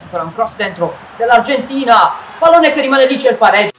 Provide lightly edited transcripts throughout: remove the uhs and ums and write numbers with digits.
ancora un cross dentro dell'Argentina, pallone che rimane lì, c'è il pareggio.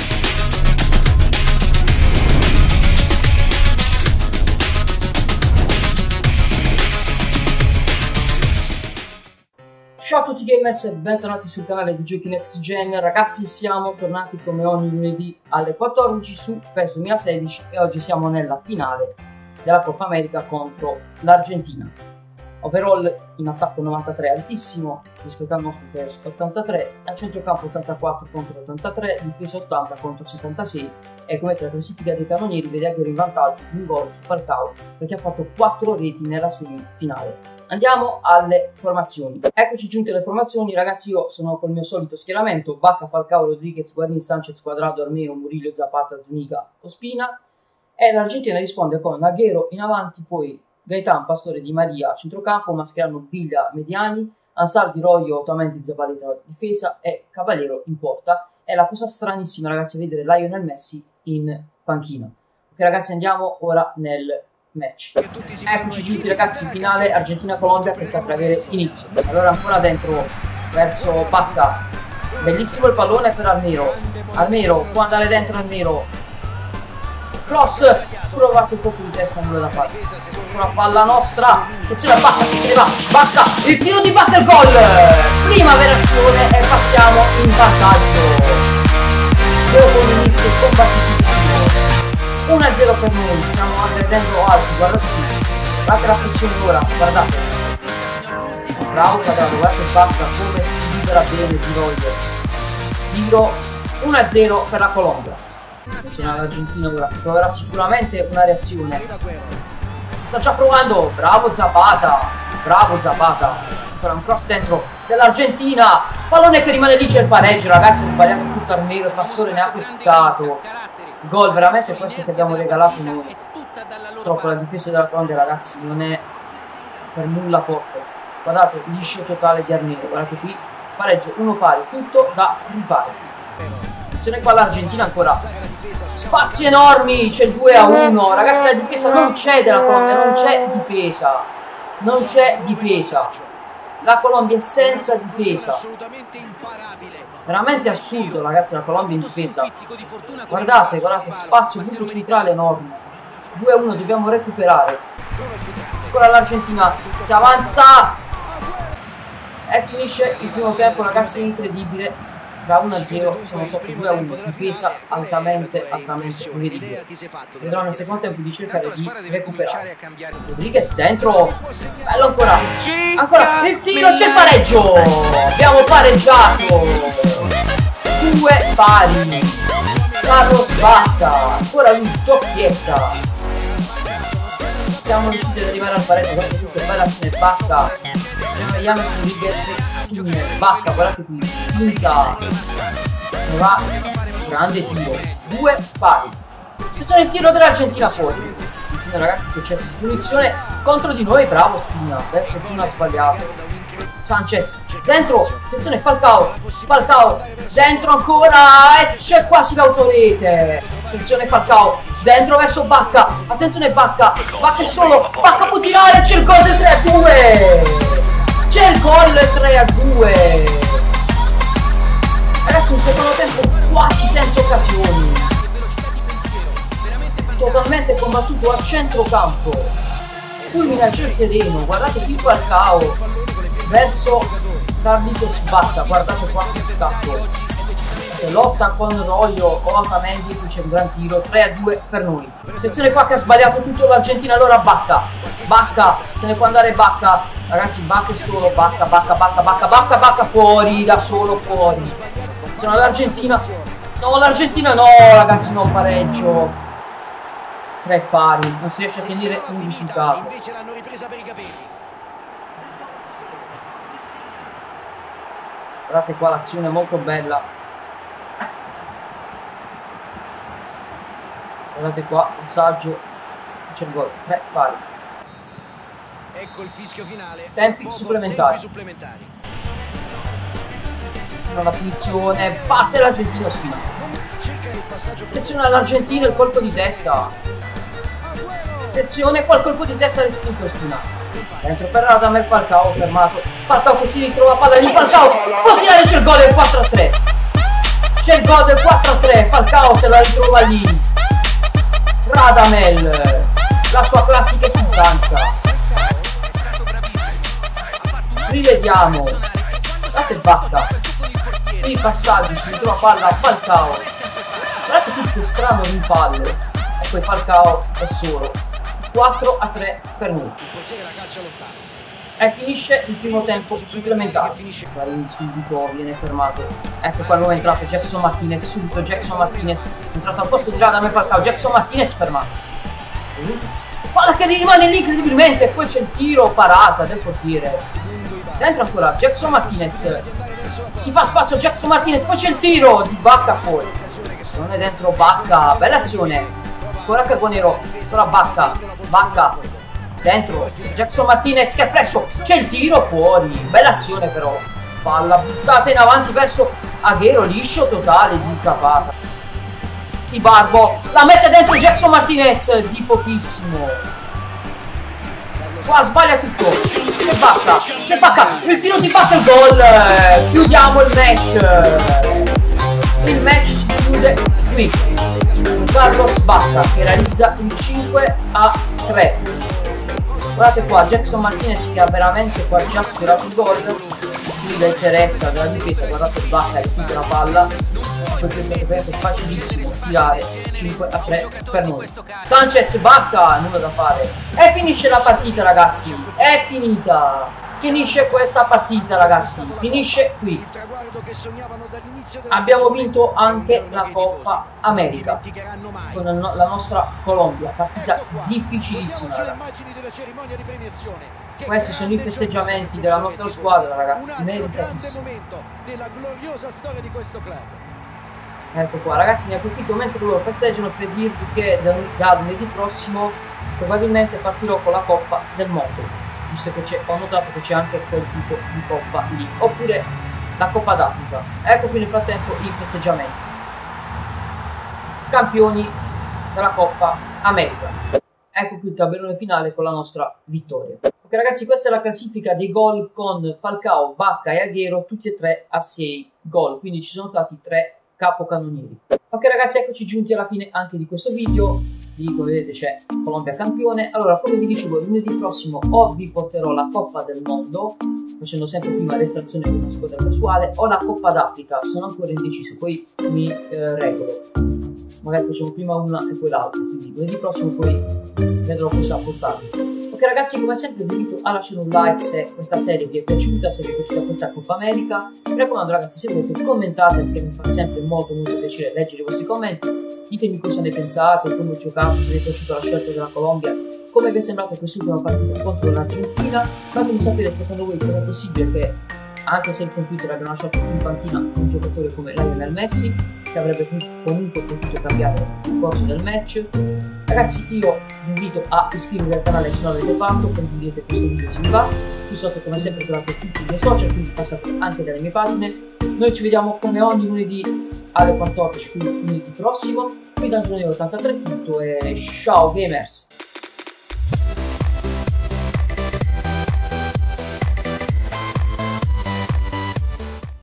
Ciao a tutti gamers e bentornati sul canale di Giochi Next Gen. Ragazzi, siamo tornati come ogni lunedì alle 14 su PES 2016 e oggi siamo nella finale della Coppa America contro l'Argentina. Overall in attacco 93 altissimo rispetto al nostro PES 83, a centrocampo 84 contro 83, difesa 80 contro 76 e come la classifica dei cannonieri vede Aguero in vantaggio di un gol su Falcao perché ha fatto 4 reti nella semifinale. Andiamo alle formazioni. Eccoci giunti alle formazioni, ragazzi. Io sono col mio solito schieramento: Bacca, Falcao, Rodriguez, Guarini, Sanchez, Cuadrado, Armero, Murillo, Zapata, Zuniga, Ospina. E l'Argentina risponde con Aguero in avanti, poi Gaetan, Pastore, Di Maria a centrocampo, mascherano Biglia, Mediani, Ansaldi, Roio, Otamendi, Zabaleta difesa e Cavallero in porta. È la cosa stranissima, ragazzi, vedere Lionel Messi in panchina. Ok ragazzi, andiamo ora nel match. Eccoci giunti ragazzi, finale Argentina-Colombia che sta per avere inizio. Allora ancora dentro verso Bacca, bellissimo il pallone per Armero può andare dentro, Armero cross, provato il colpo di testa, nulla da fare, una palla nostra, attenzione a Bacca che se ne va, Bacca, il tiro di Bacca, il gol, prima verazione e passiamo in vantaggio dopo un inizio combattutissimo. 1-0 per noi, stiamo aggredendo alto, guardate qui, guardate la pressione ora, guardate, bravo Quadrado, guardate Bacca come si libera bene di Royer, tiro 1-0 per la Colombia. Attenzione all'Argentina ora, proverà sicuramente una reazione, sta già provando, bravo Zapata, ancora un cross dentro dell'Argentina, pallone che rimane lì, c'è il pareggio, ragazzi, ha sbagliato tutto Armero, il Pastore ne ha approfittato. Gol veramente questo che abbiamo regalato noi. Purtroppo la difesa della Colombia, ragazzi, non è per nulla forte. Guardate, liscio totale di Armero, guardate qui, pareggio 1 pari, tutto da rifare. Attenzione qua l'Argentina ancora, spazi enormi, c'è il 2-1, ragazzi, la difesa non c'è della Colombia, non c'è difesa, la Colombia è senza difesa. Veramente assurdo, ragazzi, la Colombia in difesa. Guardate, spazio buco centrale enorme. 2-1, dobbiamo recuperare. Ancora l'Argentina che avanza e finisce il primo tempo, ragazzi, incredibile. Da 1-0 siamo sotto 2-1, difesa altamente incredibile. Vedrò nel secondo tempo di cercare di recuperare. Rodriguez dentro, bello ancora il tiro, c'è il pareggio, abbiamo pareggiato, 2 pari. Carlos Bacca, ancora lui, doppietta, siamo riusciti ad arrivare al pareggio, guardate tutto, bella azione Bacca, vediamo su Rodriguez, Bacca, guardate qui, finta, ne va, grande tiro, 2 pari. Attenzione il tiro dell'Argentina fuori, attenzione ragazzi che c'è punizione contro di noi, bravo Spina, per fortuna ha sbagliato. Sanchez dentro, attenzione Falcao, dentro ancora e c'è quasi l'autorete. Attenzione Falcao, dentro verso Bacca, attenzione Bacca è solo, Bacca può tirare, c'è il gol del 3-2. C'è il gol 3-2. Ragazzi, un secondo tempo quasi senza occasioni, totalmente combattuto a centrocampo, fulmina il cielo sereno, guardate qui Falcao verso Carlitos Bacca, guardate qua che scatto, lotta con Royo o Otamendi, qui c'è un gran tiro, 3-2 per noi. Attenzione qua che ha sbagliato tutto l'Argentina, allora Bacca, se ne può andare Bacca, ragazzi, Bacca è solo, Bacca fuori, da solo fuori. Attenzione all'Argentina, no ragazzi, no, pareggio, 3 pari, non si riesce a tenere un risultato. Guardate qua l'azione molto bella, guardate qua, passaggio, c'è il gol, 3 pari. Ecco il fischio finale. Tempi supplementari. Attenzione alla punizione, parte l'Argentina, Spina. Attenzione all'Argentina, il colpo di testa. Attenzione qua, il colpo di testa respinto, Spina. Dentro per Radamel, Falcao fermato. Falcao che si ritrova palla di Falcao. Può tirare, c'è il gol del 4-3. C'è il gol del 4-3. Falcao se la ritrova lì. Radamel, la sua classica esultanza. Rivediamo. Guardate Bacca. Qui i passaggi, si ritrova palla a Falcao. Guardate che strano rimpallo. E poi Falcao è solo. 4-3 per noi. E finisce il primo tempo supplementare. Subito viene fermato. Ecco qua nuovo entrato Jackson Martinez. Subito Jackson Martinez entrato al posto di Radamel Falcao. Jackson Martinez fermato. Palla che rimane lì incredibilmente. E poi c'è il tiro, parata del portiere. Dentro ancora Jackson Martinez. Si fa spazio Jackson Martinez. Poi c'è il tiro di Bacca fuori. Non è dentro Bacca. Bella azione. Ancora Carbonero. Ancora Bacca. Dentro Jackson Martinez che è preso. C'è il tiro fuori. Bella azione però. Palla buttata in avanti verso Agüero. Liscio totale di Zapata. Ibarbo la mette dentro Jackson Martinez di pochissimo. Qua sbaglia tutto. C'è Bacca. Il filo di Bacca il gol. Chiudiamo il match. Il match si chiude qui. Carlos Bacca che realizza il 5-3. Guardate qua Jackson Martinez che ha veramente qua già sfiorato il gol. Qui leggerezza della difesa. Guardate Bacca che chiude la palla. Poi questo è facilissimo tirare. 5-3 per noi. Sanchez, Bacca, nulla da fare. E finisce la partita ragazzi. È finita. Finisce questa partita ragazzi. Finisce qui. Abbiamo vinto anche la Coppa America con la nostra Colombia. Partita difficilissima ragazzi. Questi sono i festeggiamenti della nostra squadra ragazzi. Meritatissimo. Ecco qua ragazzi, ne approfitto mentre loro festeggiano per dirvi che da lunedì prossimo probabilmente partirò con la Coppa del Mondo, visto che ho notato che c'è anche quel tipo di coppa lì, oppure la Coppa d'Africa. Ecco qui nel frattempo i festeggiamenti. Campioni della Coppa America. Ecco qui il tabellone finale con la nostra vittoria. Ok ragazzi, questa è la classifica dei gol con Falcao, Bacca e Agüero, tutti e tre a 6 gol, quindi ci sono stati 3 capocannonieri. Ok ragazzi, eccoci giunti alla fine anche di questo video. Come vedete c'è Colombia campione. Allora, come vi dicevo, lunedì prossimo o vi porterò la Coppa del Mondo, facendo sempre prima l'estrazione di una squadra casuale, o la Coppa d'Africa. Sono ancora indeciso, poi mi regolo. Magari facciamo prima una e poi l'altra, quindi lunedì prossimo poi vedrò cosa portarvi. Ok ragazzi, come sempre vi invito a lasciare un like se questa serie vi è piaciuta, se vi è piaciuta questa Coppa America. Mi raccomando ragazzi, se volete commentate, perché mi fa sempre molto piacere leggere i vostri commenti. Ditemi cosa ne pensate, come ho giocato, se vi è piaciuta la scelta della Colombia, come vi è sembrata quest'ultima partita contro l'Argentina. Fatemi sapere secondo voi come è possibile che, anche se il computer abbia lasciato in panchina un giocatore come Lionel Messi, che avrebbe comunque potuto cambiare il corso del match. Ragazzi, io vi invito a iscrivervi al canale se non l'avete fatto, condividete questo video se vi va. Qui sotto come sempre trovate tutti i miei social, quindi passate anche dalle mie pagine. Noi ci vediamo come ogni lunedì alle 14, quindi lunedì prossimo. Qui da Giornale 83 tutto e ciao gamers!